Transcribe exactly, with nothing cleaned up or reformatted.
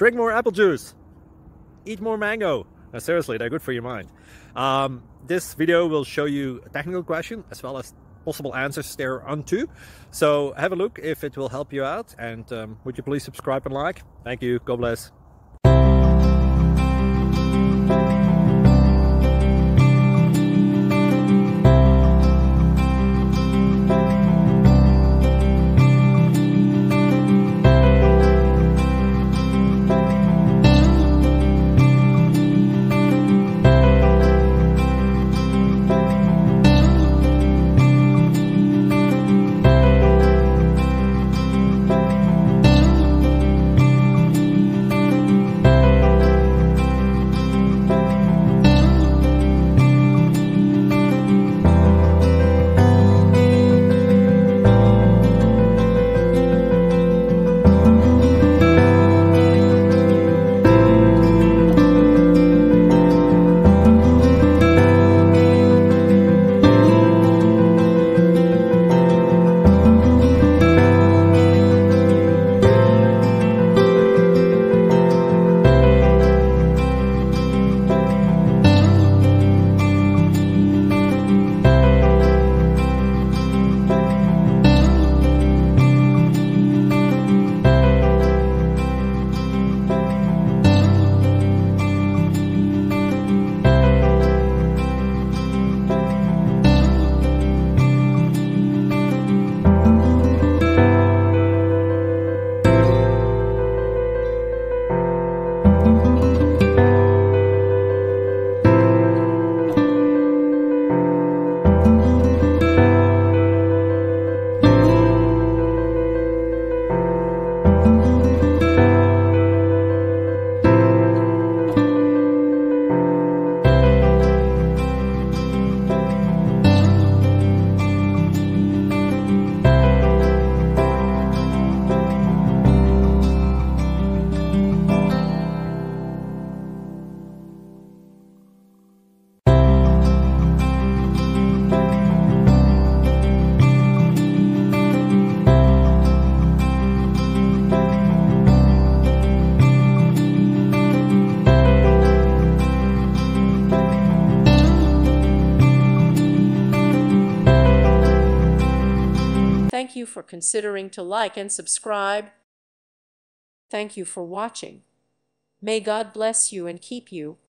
Drink more apple juice. Eat more mango. No, seriously, they're good for your mind. Um, this video will show you a technical question as well as possible answers thereunto. So have a look if it will help you out, and um, would you please subscribe and like? Thank you. God bless. Thank you for considering to like and subscribe. Thank you for watching. May God bless you and keep you.